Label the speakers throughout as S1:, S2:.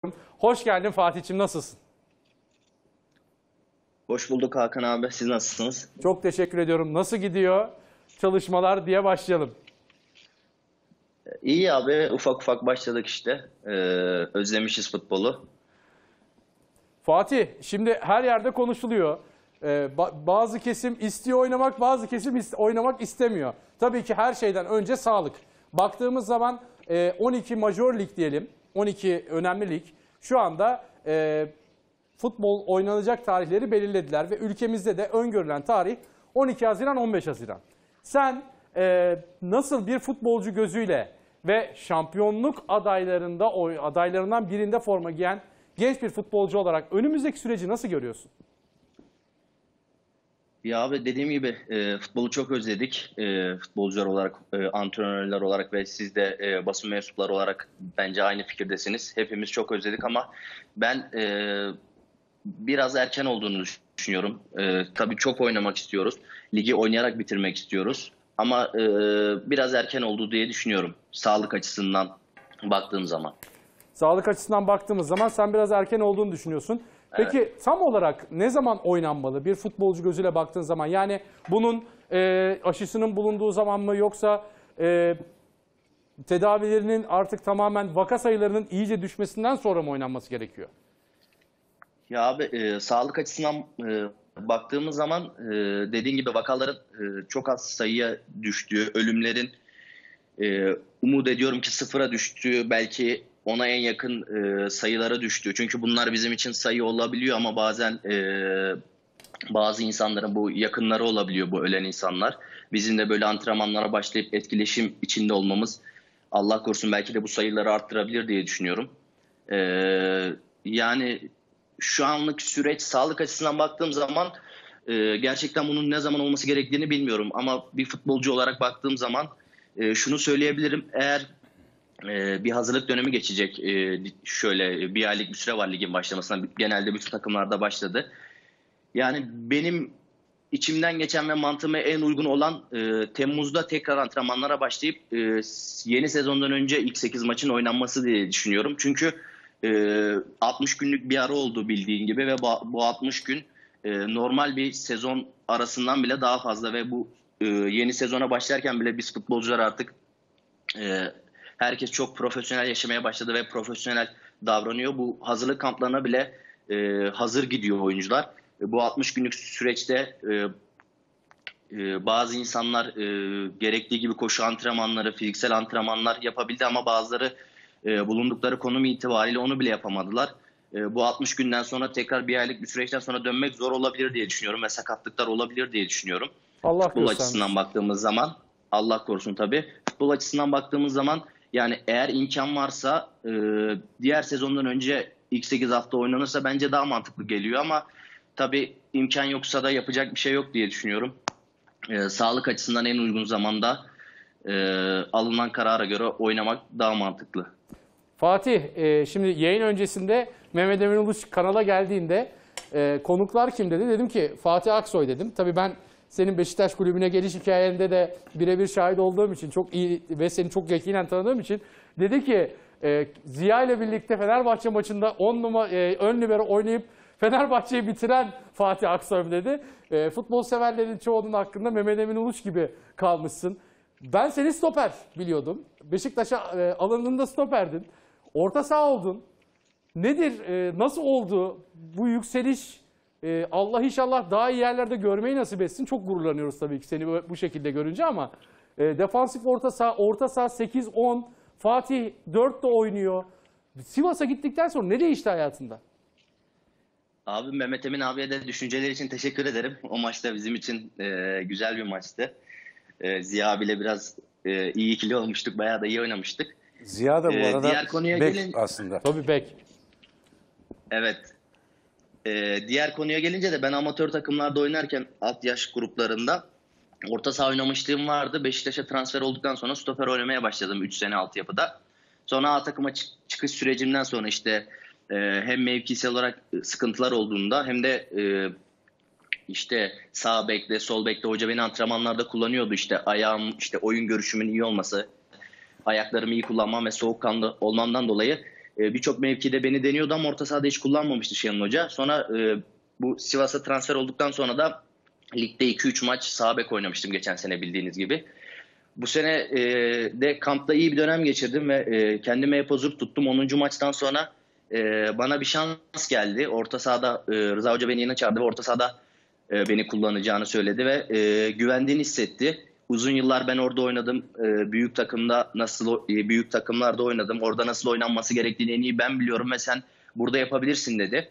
S1: Hoş geldin Fatih'ciğim, nasılsın?
S2: Hoş bulduk Hakan abi. Siz nasılsınız?
S1: Çok teşekkür ediyorum. Nasıl gidiyor çalışmalar diye başlayalım.
S2: İyi abi. Ufak ufak başladık işte. Özlemişiz futbolu.
S1: Fatih, şimdi her yerde konuşuluyor. Bazı kesim istiyor oynamak, bazı kesim oynamak istemiyor. Tabii ki her şeyden önce sağlık. Baktığımız zaman 12 Major Lig diyelim, 12 önemli lig şu anda futbol oynanacak tarihleri belirlediler ve ülkemizde de öngörülen tarih 12 Haziran 15 Haziran. Sen nasıl bir futbolcu gözüyle ve şampiyonluk adaylarından birinde forma giyen genç bir futbolcu olarak önümüzdeki süreci nasıl görüyorsun?
S2: Ya abi dediğim gibi futbolu çok özledik. Futbolcular olarak, antrenörler olarak ve siz de basın mensupları olarak bence aynı fikirdesiniz. Hepimiz çok özledik ama ben biraz erken olduğunu düşünüyorum. Tabii çok oynamak istiyoruz. Ligi oynayarak bitirmek istiyoruz. Ama biraz erken oldu diye düşünüyorum. Sağlık açısından baktığım zaman.
S1: Sağlık açısından baktığımız zaman sen biraz erken olduğunu düşünüyorsun.
S2: Evet.
S1: Peki tam olarak ne zaman oynanmalı bir futbolcu gözüyle baktığın zaman? Yani bunun aşısının bulunduğu zaman mı, yoksa tedavilerinin artık tamamen vaka sayılarının iyice düşmesinden sonra mı oynanması gerekiyor?
S2: Ya abi sağlık açısından baktığımız zaman dediğin gibi vakaların çok az sayıya düştüğü, ölümlerin umut ediyorum ki sıfıra düştüğü, belki ona en yakın sayılara düştüğü. Çünkü bunlar bizim için sayı olabiliyor ama bazen bazı insanların bu yakınları olabiliyor, bu ölen insanlar. Bizim de böyle antrenmanlara başlayıp etkileşim içinde olmamız, Allah korusun, belki de bu sayıları arttırabilir diye düşünüyorum. Yani şu anlık süreç sağlık açısından baktığım zaman gerçekten bunun ne zaman olması gerektiğini bilmiyorum. Ama bir futbolcu olarak baktığım zaman şunu söyleyebilirim. Eğer bir hazırlık dönemi geçecek, şöyle bir aylık bir süre var ligin başlamasına. Genelde bütün takımlarda başladı. Yani benim içimden geçen ve mantığıma en uygun olan Temmuz'da tekrar antrenmanlara başlayıp yeni sezondan önce ilk 8 maçın oynanması diye düşünüyorum. Çünkü 60 günlük bir ara oldu bildiğin gibi ve bu 60 gün normal bir sezon arasından bile daha fazla ve bu yeni sezona başlarken bile biz futbolcular artık herkes çok profesyonel yaşamaya başladı ve profesyonel davranıyor. Bu hazırlık kamplarına bile hazır gidiyor oyuncular. Bu 60 günlük süreçte bazı insanlar gerektiği gibi koşu antrenmanları, fiziksel antrenmanlar yapabildi ama bazıları bulundukları konum itibariyle onu bile yapamadılar. Bu 60 günden sonra tekrar bir aylık bir süreçten sonra dönmek zor olabilir diye düşünüyorum ve sakatlıklar olabilir diye düşünüyorum.
S1: Allah
S2: Futbol
S1: göstermesin.
S2: açısından baktığımız zaman, Allah korusun tabii. Futbol açısından baktığımız zaman yani eğer imkan varsa diğer sezondan önce ilk 8 hafta oynanırsa bence daha mantıklı geliyor ama tabii imkan yoksa da yapacak bir şey yok diye düşünüyorum. Sağlık açısından en uygun zamanda alınan karara göre oynamak daha mantıklı.
S1: Fatih, şimdi yayın öncesinde Mehmet Emin Uluç kanala geldiğinde konuklar kim dedi? Dedim ki Fatih Aksoy dedim. Tabii ben senin Beşiktaş kulübüne geliş hikayende de birebir şahit olduğum için, çok iyi ve seni çok yakinen tanıdığım için dedi ki Ziya ile birlikte Fenerbahçe maçında 10 numara ön libero oynayıp Fenerbahçe'yi bitiren Fatih Aksoy dedi. Futbol severlerin çoğunun hakkında Mehmet Emin Uluç gibi kalmışsın. Ben seni stoper biliyordum. Beşiktaş'a alındığında stoperdin. Orta saha oldun. Nedir, nasıl oldu bu yükseliş? Allah inşallah daha iyi yerlerde görmeyi nasip etsin. Çok gururlanıyoruz tabii ki seni bu şekilde görünce ama defansif orta saha 8-10, Fatih 4 de oynuyor. Sivas'a gittikten sonra ne değişti hayatında?
S2: Abi Mehmet Emin abiye de düşünceleri için teşekkür ederim. O maçta bizim için güzel bir maçtı. Ziya abiyle biraz iyi ikili olmuştuk. Bayağı da iyi oynamıştık.
S3: Ziya da bu arada
S2: Diğer konuya
S3: bek
S2: gelin.
S3: aslında.
S1: Tabii bek.
S2: Evet. Diğer konuya gelince de ben amatör takımlarda oynarken alt yaş gruplarında orta saha oynamışlığım vardı. Beşiktaş'a transfer olduktan sonra stoper oynamaya başladım 3 sene altyapıda. Sonra A takıma çıkış sürecimden sonra işte hem mevkisel olarak sıkıntılar olduğunda hem de işte sağ bekle, sol bekle hoca beni antrenmanlarda kullanıyordu. İşte ayağım, işte oyun görüşümün iyi olması, ayaklarımı iyi kullanmam ve soğukkanlı olmamdan dolayı birçok mevkide beni deniyordu ama orta sahada hiç kullanmamıştı Şenol Hoca. Sonra bu Sivas'a transfer olduktan sonra da ligde 2-3 maç sağ bek oynamıştım geçen sene bildiğiniz gibi. Bu sene de kampta iyi bir dönem geçirdim ve kendime hep huzur tuttum. 10. maçtan sonra bana bir şans geldi. Orta sahada Rıza Hoca beni yine çağırdı ve orta sahada beni kullanacağını söyledi ve güvendiğini hissetti. Uzun yıllar ben orada oynadım. Büyük takımda büyük takımlarda oynadım. Orada nasıl oynanması gerektiğini en iyi ben biliyorum ve sen burada yapabilirsin dedi.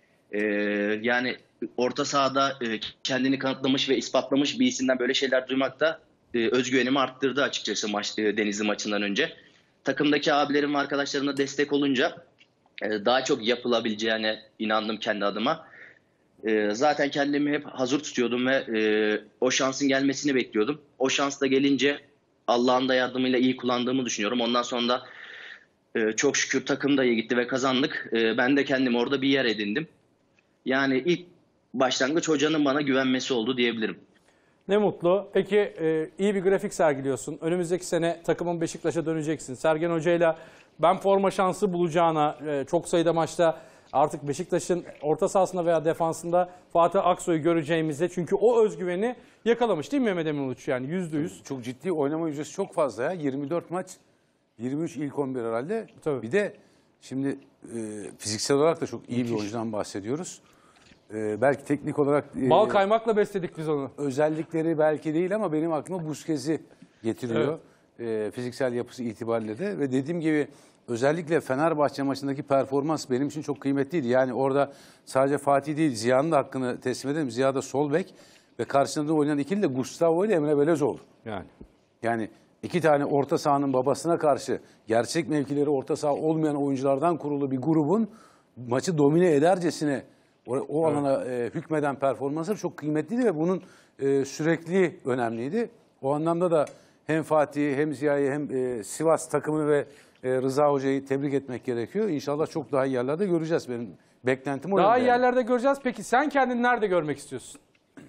S2: Yani orta sahada kendini kanıtlamış ve ispatlamış bir isimden böyle şeyler duymak da özgüvenimi arttırdı açıkçası Denizli maçından önce. Takımdaki abilerim ve arkadaşlarım da destek olunca daha çok yapılabileceğine inandım kendi adıma. Zaten kendimi hep hazır tutuyordum ve o şansın gelmesini bekliyordum. O şans da gelince Allah'ın da yardımıyla iyi kullandığımı düşünüyorum. Ondan sonra da çok şükür takım da iyi gitti ve kazandık. Ben de kendime orada bir yer edindim. Yani ilk başlangıç hocanın bana güvenmesi oldu diyebilirim.
S1: Ne mutlu. Peki iyi bir grafik sergiliyorsun. Önümüzdeki sene takımın Beşiktaş'a döneceksin. Sergen Hoca'yla ben forma şansı bulacağına çok sayıda maçta artık Beşiktaş'ın orta sahasında veya defansında Fatih Aksoy'u göreceğimize, çünkü o özgüveni yakalamış değil mi Mehmet Emin Uluç, yani %100.
S3: Çok ciddi oynama yüzdesi çok fazla ya. 24 maç, 23 ilk 11 herhalde.
S1: Tabii.
S3: Bir de şimdi fiziksel olarak da çok iyi bir oyuncudan bahsediyoruz. Belki teknik olarak
S1: Bal kaymakla besledik biz onu.
S3: özellikleri belki değil ama benim aklıma Busquets'i getiriyor. Fiziksel yapısı itibariyle de ve dediğim gibi özellikle Fenerbahçe maçındaki performans benim için çok kıymetliydi. Yani orada sadece Fatih değil, Ziya'nın da hakkını teslim edelim. Ziya da sol bek ve karşısında oynayan ikili de Gustavo ile Emre Belözoğlu. Yani iki tane orta sahanın babasına karşı gerçek mevkileri orta saha olmayan oyunculardan kurulu bir grubun maçı domine edercesine o alana hükmeden performansı çok kıymetliydi ve bunun sürekli önemliydi. O anlamda da hem Fatih'i hem Ziya'yı hem Sivas takımını ve Rıza Hoca'yı tebrik etmek gerekiyor. İnşallah çok daha iyi yerlerde göreceğiz. Benim beklentim o.
S1: Daha iyi yerlerde göreceğiz. Peki sen kendini nerede görmek istiyorsun?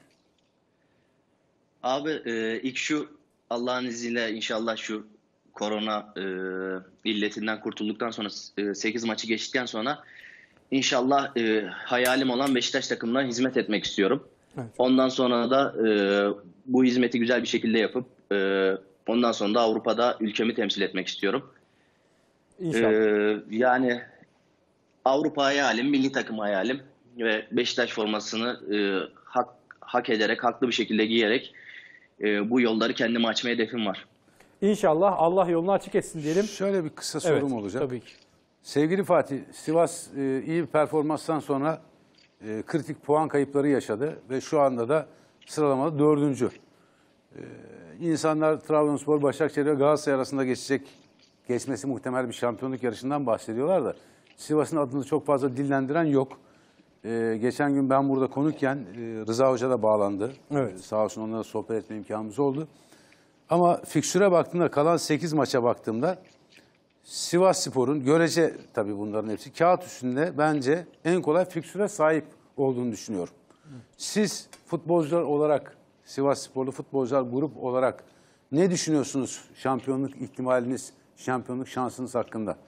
S2: Abi ilk şu Allah'ın izniyle inşallah şu korona illetinden kurtulduktan sonra 8 maçı geçtikten sonra İnşallah hayalim olan Beşiktaş takımına hizmet etmek istiyorum.
S1: Evet.
S2: Ondan sonra da bu hizmeti güzel bir şekilde yapıp ondan sonra da Avrupa'da ülkemi temsil etmek istiyorum.
S1: İnşallah.
S2: Yani Avrupa hayalim, milli takım hayalim ve Beşiktaş formasını hak ederek, haklı bir şekilde giyerek bu yolları kendime açma hedefim var.
S1: İnşallah Allah yolunu açık etsin diyelim.
S3: Şöyle bir kısa sorum olacak.
S1: Tabii ki.
S3: Sevgili Fatih, Sivas iyi bir performanstan sonra kritik puan kayıpları yaşadı ve şu anda da sıralamada 4. İnsanlar Trabzonspor, Başakşehir ve Galatasaray arasında geçmesi muhtemel bir şampiyonluk yarışından bahsediyorlar da Sivas'ın adını çok fazla dillendiren yok. Geçen gün ben burada konukken Rıza Hoca da bağlandı.
S1: Evet.
S3: Sağ olsun, onunla sohbet etme imkanımız oldu. Ama fikstüre baktığımda, kalan 8 maça baktığımda Sivasspor'un görece tabii bunların hepsi kağıt üstünde bence en kolay fikstüre sahip olduğunu düşünüyorum. Siz futbolcular olarak, Sivassporlu futbolcular grup olarak ne düşünüyorsunuz şampiyonluk ihtimaliniz, şampiyonluk şansınız hakkında?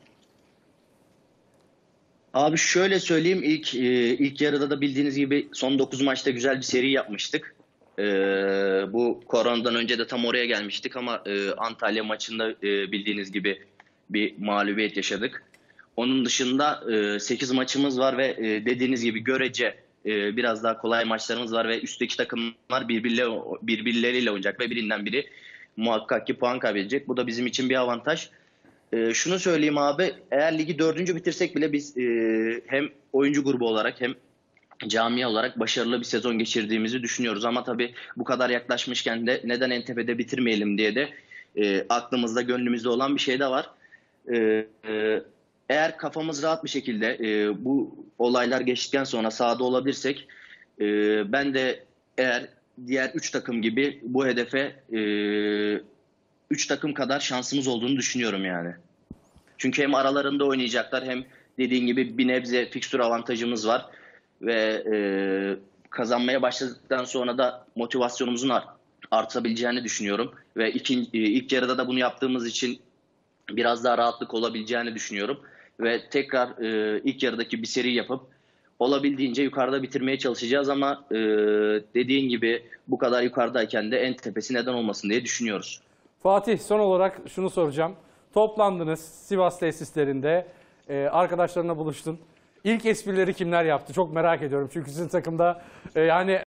S2: Abi şöyle söyleyeyim, ilk yarıda da bildiğiniz gibi son 9 maçta güzel bir seri yapmıştık. Bu koronadan önce de tam oraya gelmiştik ama Antalya maçında bildiğiniz gibi bir mağlubiyet yaşadık. Onun dışında 8 maçımız var ve dediğiniz gibi görece biraz daha kolay maçlarımız var ve üstteki takımlar birbirleriyle oynayacak ve birinden biri muhakkak ki puan kaybedecek. Bu da bizim için bir avantaj. Şunu söyleyeyim abi, eğer ligi 4. bitirsek bile biz hem oyuncu grubu olarak hem camia olarak başarılı bir sezon geçirdiğimizi düşünüyoruz. Ama tabii bu kadar yaklaşmışken de neden en tepede bitirmeyelim diye de aklımızda, gönlümüzde olan bir şey de var. Eğer kafamız rahat bir şekilde bu olaylar geçtikten sonra sahada olabilirsek ben de eğer diğer 3 takım gibi bu hedefe 3 takım kadar şansımız olduğunu düşünüyorum yani. Çünkü hem aralarında oynayacaklar hem dediğin gibi bir nebze fikstür avantajımız var ve kazanmaya başladıktan sonra da motivasyonumuzun artabileceğini düşünüyorum ve ilk yarıda da bunu yaptığımız için biraz daha rahatlık olabileceğini düşünüyorum. ve tekrar ilk yarıdaki bir seri yapıp olabildiğince yukarıda bitirmeye çalışacağız ama dediğin gibi bu kadar yukarıdayken de en tepesi neden olmasın diye düşünüyoruz.
S1: Fatih, son olarak şunu soracağım. Toplandınız Sivas tesislerinde, arkadaşlarına buluştun. İlk esprileri kimler yaptı? Çok merak ediyorum. Çünkü sizin takımda yani